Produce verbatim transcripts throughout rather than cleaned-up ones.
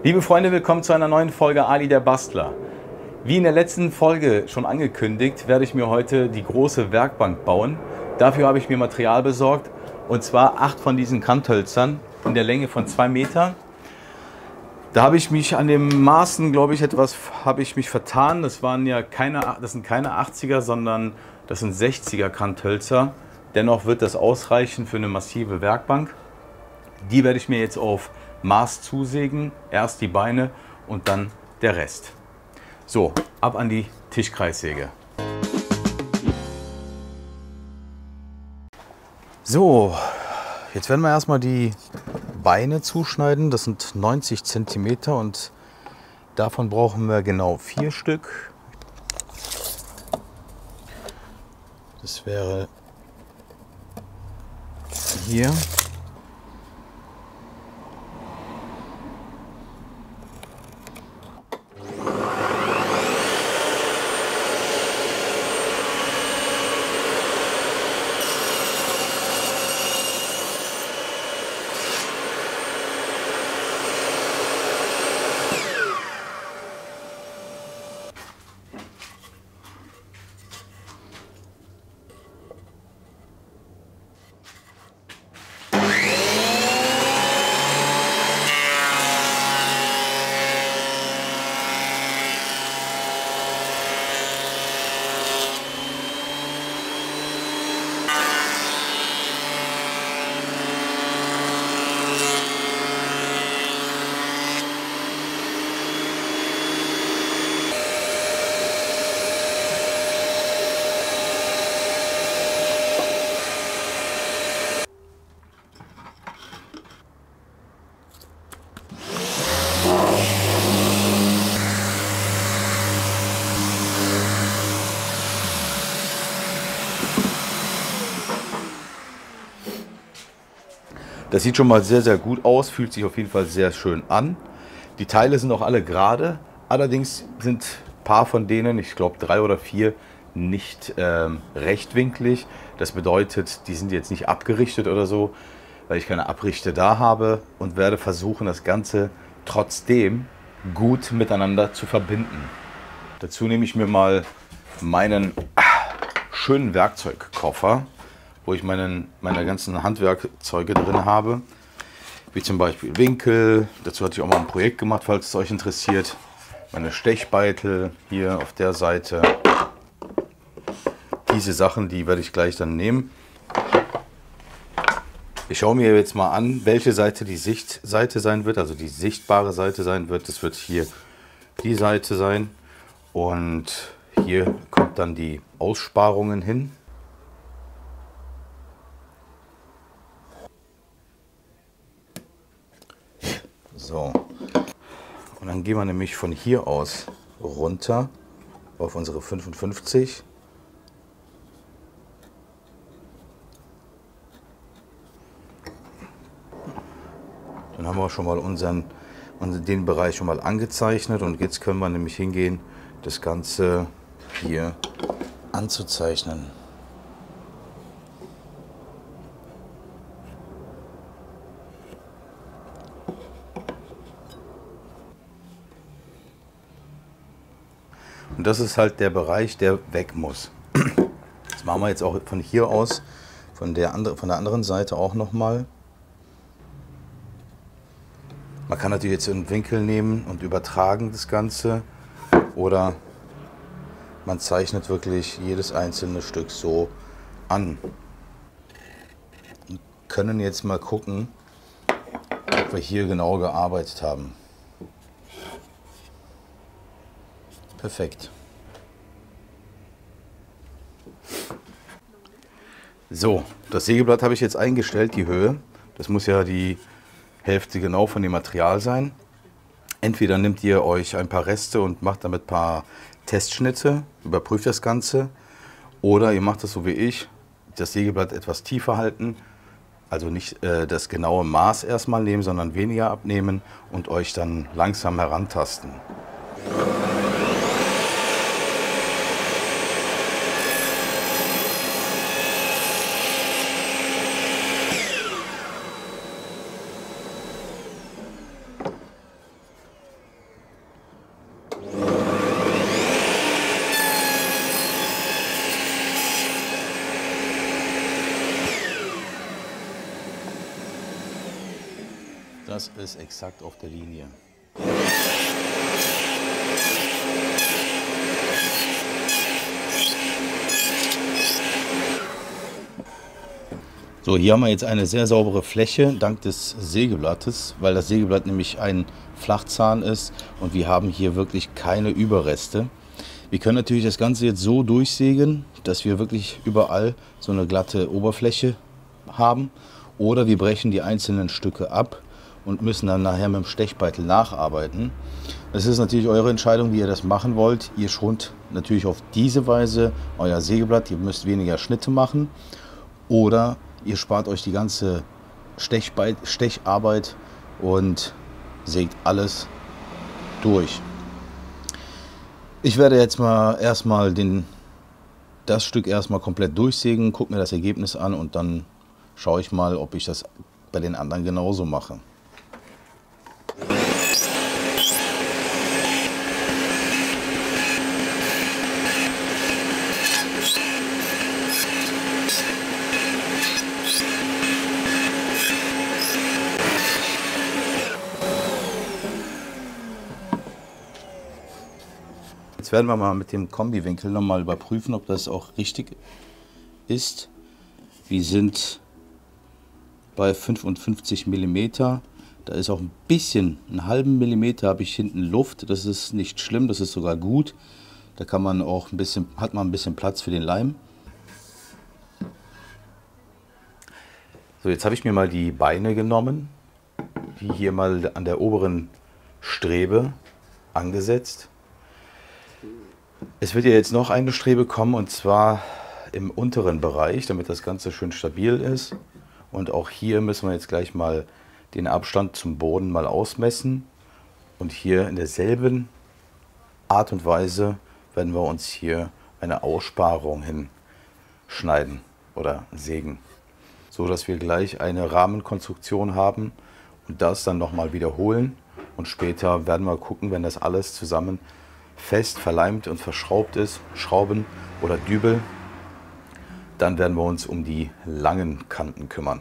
Liebe Freunde, willkommen zu einer neuen Folge Ali der Bastler. Wie in der letzten Folge schon angekündigt, werde ich mir heute die große Werkbank bauen. Dafür habe ich mir Material besorgt, und zwar acht von diesen Kanthölzern in der Länge von zwei Meter. Da habe ich mich an den Maßen, glaube ich, etwas habe ich mich vertan. Das waren ja keine, das sind keine achtziger, sondern das sind sechziger Kanthölzer. Dennoch wird das ausreichen für eine massive Werkbank. Die werde ich mir jetzt auf Maß zusägen. Erst die Beine und dann der Rest. So, ab an die Tischkreissäge. So, jetzt werden wir erstmal die Beine zuschneiden. Das sind neunzig Zentimeter und davon brauchen wir genau vier Stück. Das wäre hier. Das sieht schon mal sehr, sehr gut aus, fühlt sich auf jeden Fall sehr schön an. Die Teile sind auch alle gerade, allerdings sind ein paar von denen, ich glaube drei oder vier, nicht ähm, rechtwinklig. Das bedeutet, die sind jetzt nicht abgerichtet oder so, weil ich keine Abrichte da habe, und werde versuchen, das Ganze trotzdem gut miteinander zu verbinden. Dazu nehme ich mir mal meinen schönen Werkzeugkoffer, wo ich meinen, meine ganzen Handwerkzeuge drin habe, wie zum Beispiel Winkel. Dazu hatte ich auch mal ein Projekt gemacht, falls es euch interessiert. Meine Stechbeitel hier auf der Seite. Diese Sachen, die werde ich gleich dann nehmen. Ich schaue mir jetzt mal an, welche Seite die Sichtseite sein wird, also die sichtbare Seite sein wird. Das wird hier die Seite sein, und hier kommt dann die Aussparungen hin. So, und dann gehen wir nämlich von hier aus runter auf unsere fünfundfünfzig. Dann haben wir schon mal unseren, unseren den Bereich schon mal angezeichnet, und jetzt können wir nämlich hingehen, das Ganze hier anzuzeichnen. Und das ist halt der Bereich, der weg muss. Das machen wir jetzt auch von hier aus, von der, andre, von der anderen Seite auch nochmal. Man kann natürlich jetzt einen Winkel nehmen und übertragen das Ganze, oder man zeichnet wirklich jedes einzelne Stück so an. Und können jetzt mal gucken, ob wir hier genau gearbeitet haben. Perfekt. So, das Sägeblatt habe ich jetzt eingestellt, die Höhe. Das muss ja die Hälfte genau von dem Material sein. Entweder nehmt ihr euch ein paar Reste und macht damit ein paar Testschnitte, überprüft das Ganze, oder ihr macht das so wie ich, das Sägeblatt etwas tiefer halten, also nicht äh, das genaue Maß erstmal nehmen, sondern weniger abnehmen und euch dann langsam herantasten. Das ist exakt auf der Linie. So, hier haben wir jetzt eine sehr saubere Fläche dank des Sägeblattes, weil das Sägeblatt nämlich ein Flachzahn ist und wir haben hier wirklich keine Überreste. Wir können natürlich das Ganze jetzt so durchsägen, dass wir wirklich überall so eine glatte Oberfläche haben, oder wir brechen die einzelnen Stücke ab und müssen dann nachher mit dem Stechbeitel nacharbeiten. Es ist natürlich eure Entscheidung, wie ihr das machen wollt. Ihr schont natürlich auf diese Weise euer Sägeblatt, ihr müsst weniger Schnitte machen, oder ihr spart euch die ganze Stechbeit- Stecharbeit und sägt alles durch. Ich werde jetzt mal erstmal den, das Stück erstmal komplett durchsägen, gucke mir das Ergebnis an und dann schaue ich mal, ob ich das bei den anderen genauso mache. Jetzt werden wir mal mit dem Kombiwinkel noch mal überprüfen, ob das auch richtig ist. Wir sind bei fünfundfünfzig Millimeter. Da ist auch ein bisschen, einen halben Millimeter habe ich hinten Luft. Das ist nicht schlimm, das ist sogar gut. Da kann man auch ein bisschen, hat man ein bisschen Platz für den Leim. So, jetzt habe ich mir mal die Beine genommen, die hier mal an der oberen Strebe angesetzt. Es wird ja jetzt noch eine Strebe kommen, und zwar im unteren Bereich, damit das Ganze schön stabil ist. Und auch hier müssen wir jetzt gleich mal den Abstand zum Boden mal ausmessen. Und hier in derselben Art und Weise werden wir uns hier eine Aussparung hinschneiden oder sägen, so dass wir gleich eine Rahmenkonstruktion haben und das dann nochmal wiederholen. Und später werden wir gucken, wenn das alles zusammen fest verleimt und verschraubt ist, Schrauben oder Dübel, dann werden wir uns um die langen Kanten kümmern.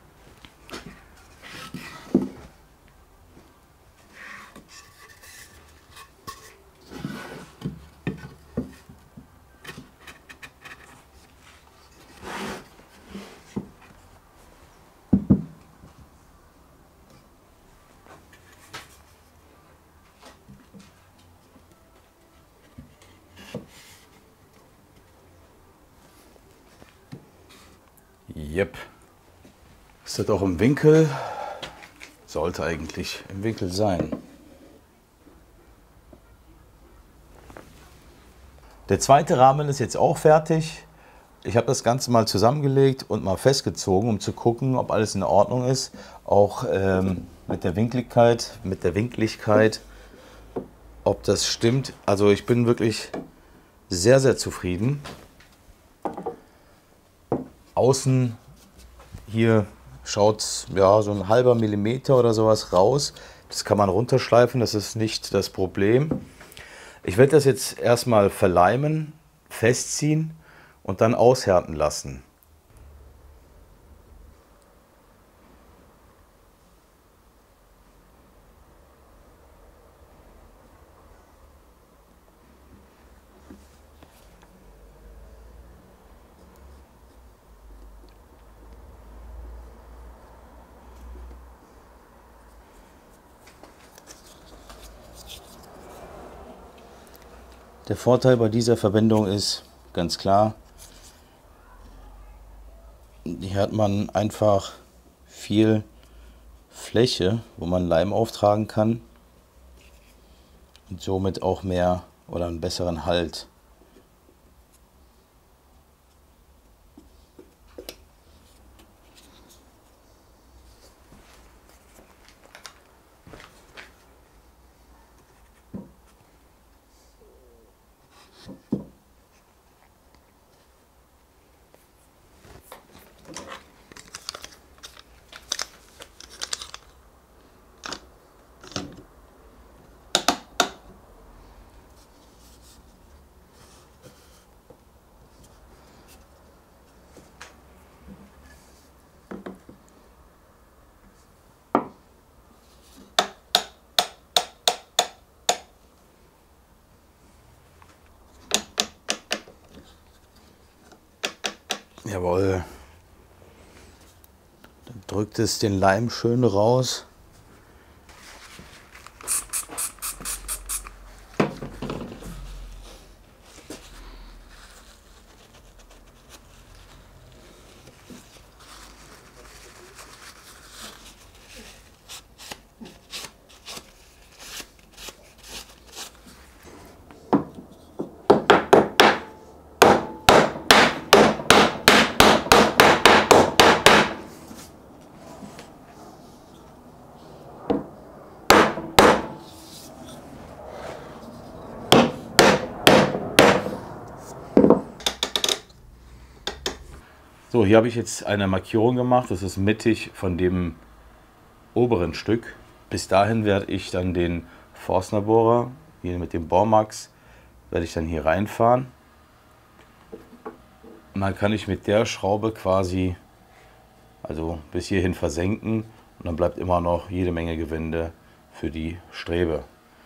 Yep. Ist das auch im Winkel? Sollte eigentlich im Winkel sein. Der zweite Rahmen ist jetzt auch fertig. Ich habe das Ganze mal zusammengelegt und mal festgezogen, um zu gucken, ob alles in Ordnung ist. Auch ähm, mit der Winkligkeit, mit der Winkligkeit, ob das stimmt. Also ich bin wirklich sehr, sehr zufrieden. Außen hier schaut ja so ein halber Millimeter oder sowas raus. Das kann man runterschleifen, das ist nicht das Problem. Ich werde das jetzt erstmal verleimen, festziehen und dann aushärten lassen. Der Vorteil bei dieser Verwendung ist ganz klar, hier hat man einfach viel Fläche, wo man Leim auftragen kann und somit auch mehr oder einen besseren Halt. Jawohl. Dann drückt es den Leim schön raus. So, hier habe ich jetzt eine Markierung gemacht, das ist mittig von dem oberen Stück. Bis dahin werde ich dann den Forstner-Bohrer, hier mit dem Bohrmax, werde ich dann hier reinfahren. Und dann kann ich mit der Schraube quasi, also bis hierhin versenken, und dann bleibt immer noch jede Menge Gewinde für die Strebe.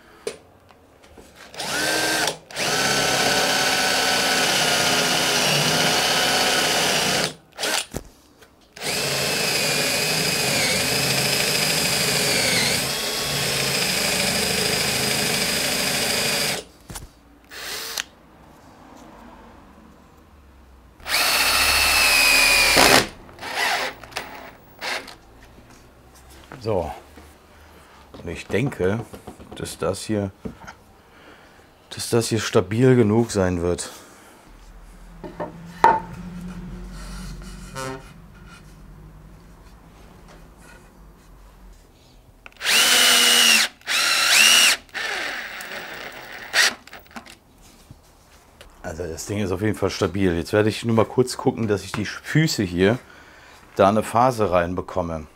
So, und ich denke, dass das hier, dass das hier stabil genug sein wird. Also das Ding ist auf jeden Fall stabil. Jetzt werde ich nur mal kurz gucken, dass ich die Füße hier da eine Phase reinbekomme.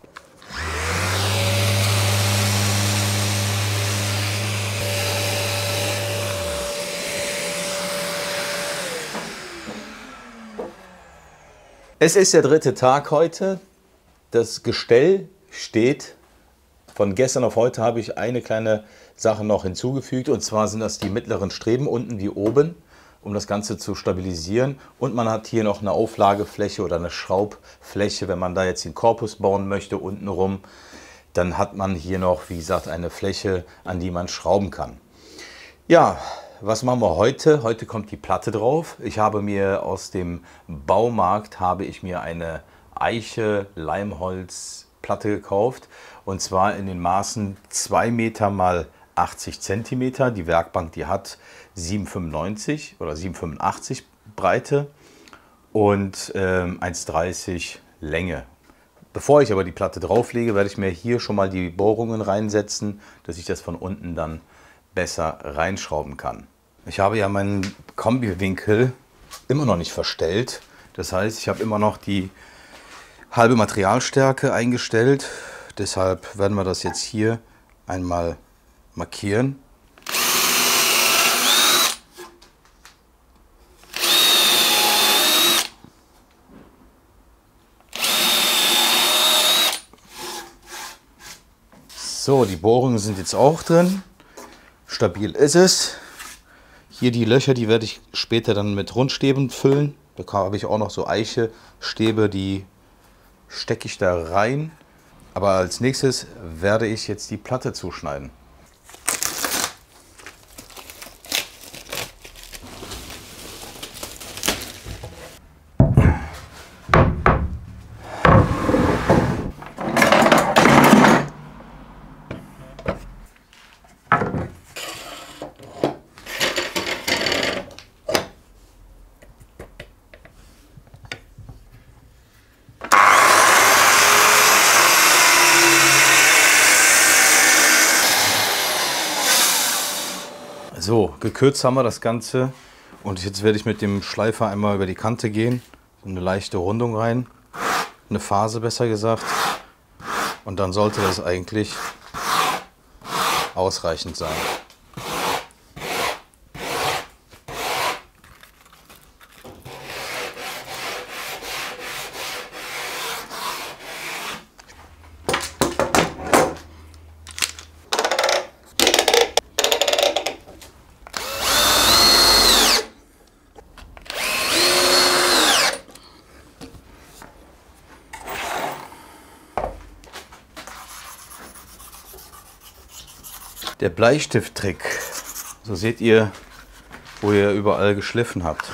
Es ist der dritte Tag heute. Das Gestell steht. Von gestern auf heute habe ich eine kleine Sache noch hinzugefügt. Und zwar sind das die mittleren Streben unten wie oben, um das Ganze zu stabilisieren. Und man hat hier noch eine Auflagefläche oder eine Schraubfläche, wenn man da jetzt den Korpus bauen möchte untenrum. Dann hat man hier noch, wie gesagt, eine Fläche, an die man schrauben kann. Ja. Was machen wir heute? Heute kommt die Platte drauf. Ich habe mir aus dem Baumarkt habe ich mir eine Eiche Leimholz Platte gekauft. Und zwar in den Maßen zwei Meter mal achtzig Zentimeter. Die Werkbank, die hat sieben Komma fünfundneunzig oder sieben Komma fünfundachtzig Breite und ähm, eins Komma dreißig Länge. Bevor ich aber die Platte drauflege, werde ich mir hier schon mal die Bohrungen reinsetzen, dass ich das von unten dann besser reinschrauben kann. Ich habe ja meinen Kombiwinkel immer noch nicht verstellt. Das heißt, ich habe immer noch die halbe Materialstärke eingestellt. Deshalb werden wir das jetzt hier einmal markieren. So, die Bohrungen sind jetzt auch drin. Stabil ist es. Hier die Löcher, die werde ich später dann mit Rundstäben füllen. Da habe ich auch noch so Eiche-Stäbe, die stecke ich da rein. Aber als nächstes werde ich jetzt die Platte zuschneiden. So, gekürzt haben wir das Ganze und jetzt werde ich mit dem Schleifer einmal über die Kante gehen, so eine leichte Rundung rein, eine Phase besser gesagt, und dann sollte das eigentlich ausreichend sein. Der Bleistifttrick. So seht ihr, wo ihr überall geschliffen habt.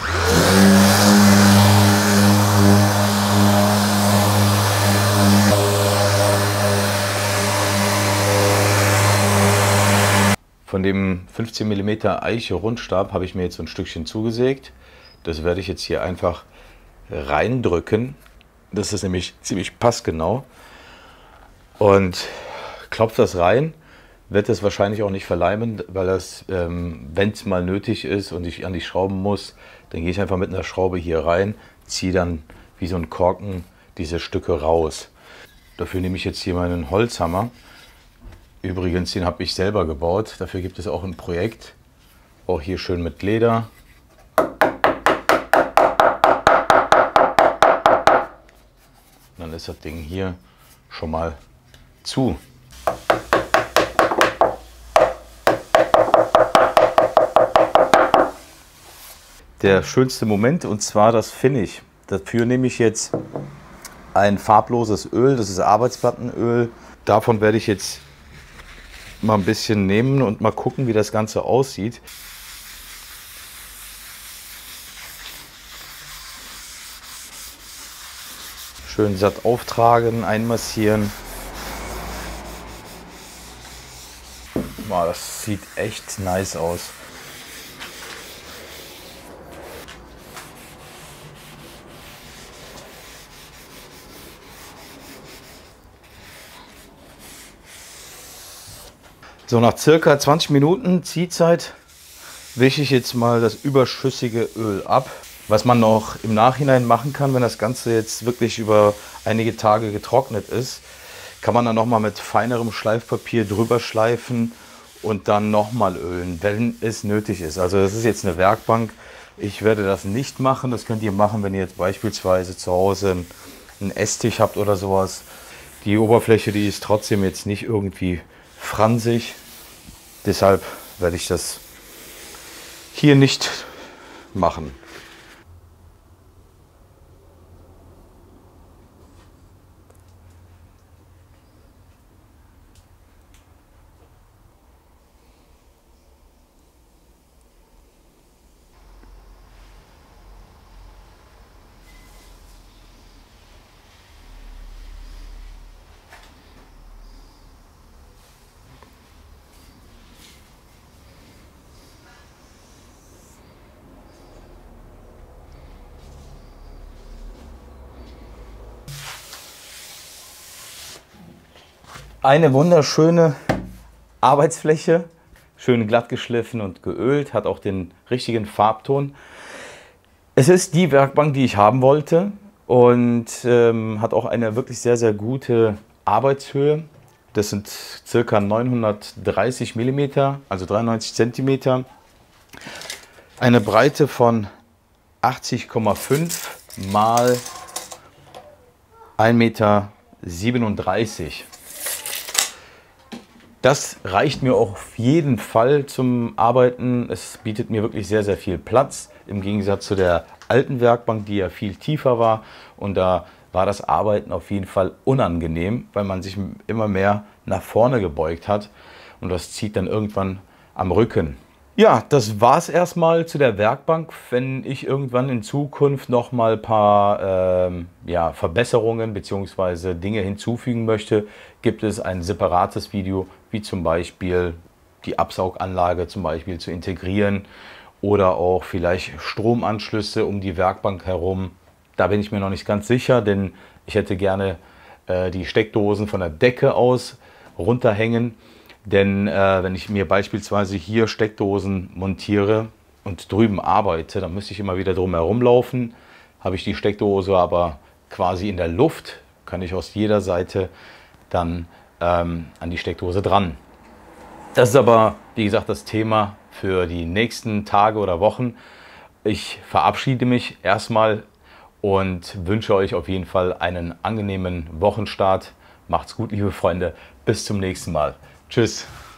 Von dem fünfzehn Millimeter Eiche Rundstab habe ich mir jetzt so ein Stückchen zugesägt. Das werde ich jetzt hier einfach reindrücken. Das ist nämlich ziemlich passgenau. Und klopft das rein, wird das wahrscheinlich auch nicht verleimen, weil das, ähm, wenn es mal nötig ist und ich an die Schrauben muss, dann gehe ich einfach mit einer Schraube hier rein, ziehe dann wie so ein Korken diese Stücke raus. Dafür nehme ich jetzt hier meinen Holzhammer. Übrigens, den habe ich selber gebaut. Dafür gibt es auch ein Projekt. Auch hier schön mit Leder. Dann ist das Ding hier schon mal zu. Der schönste Moment, und zwar das Finish. Dafür nehme ich jetzt ein farbloses Öl, das ist Arbeitsplattenöl. Davon werde ich jetzt mal ein bisschen nehmen und mal gucken, wie das Ganze aussieht. Schön satt auftragen, einmassieren. Boah, das sieht echt nice aus. So, nach circa zwanzig Minuten Ziehzeit wische ich jetzt mal das überschüssige Öl ab. Was man noch im Nachhinein machen kann, wenn das Ganze jetzt wirklich über einige Tage getrocknet ist, kann man dann nochmal mit feinerem Schleifpapier drüber schleifen und dann nochmal ölen, wenn es nötig ist. Also das ist jetzt eine Werkbank. Ich werde das nicht machen. Das könnt ihr machen, wenn ihr jetzt beispielsweise zu Hause einen Esstisch habt oder sowas. Die Oberfläche, die ist trotzdem jetzt nicht irgendwie fransig. Deshalb werde ich das hier nicht machen. Eine wunderschöne Arbeitsfläche, schön glatt geschliffen und geölt, hat auch den richtigen Farbton. Es ist die Werkbank, die ich haben wollte, und ähm, hat auch eine wirklich sehr, sehr gute Arbeitshöhe. Das sind ca. neunhundertdreißig Millimeter, also dreiundneunzig Zentimeter. Eine Breite von achtzig Komma fünf mal ein Meter siebenunddreißig. Das reicht mir auch auf jeden Fall zum Arbeiten. Es bietet mir wirklich sehr, sehr viel Platz, im Gegensatz zu der alten Werkbank, die ja viel tiefer war. Und da war das Arbeiten auf jeden Fall unangenehm, weil man sich immer mehr nach vorne gebeugt hat. Und das zieht dann irgendwann am Rücken. Ja, das war es erstmal zu der Werkbank. Wenn ich irgendwann in Zukunft noch mal ein paar ähm, ja, Verbesserungen bzw. Dinge hinzufügen möchte, gibt es ein separates Video, wie zum Beispiel die Absauganlage zum Beispiel zu integrieren oder auch vielleicht Stromanschlüsse um die Werkbank herum. Da bin ich mir noch nicht ganz sicher, denn ich hätte gerne äh, die Steckdosen von der Decke aus runterhängen. Denn äh, wenn ich mir beispielsweise hier Steckdosen montiere und drüben arbeite, dann müsste ich immer wieder drum herum laufen. Habe ich die Steckdose aber quasi in der Luft, kann ich aus jeder Seite dann ähm, an die Steckdose dran. Das ist aber, wie gesagt, das Thema für die nächsten Tage oder Wochen. Ich verabschiede mich erstmal und wünsche euch auf jeden Fall einen angenehmen Wochenstart. Macht's gut, liebe Freunde. Bis zum nächsten Mal. Tschüss.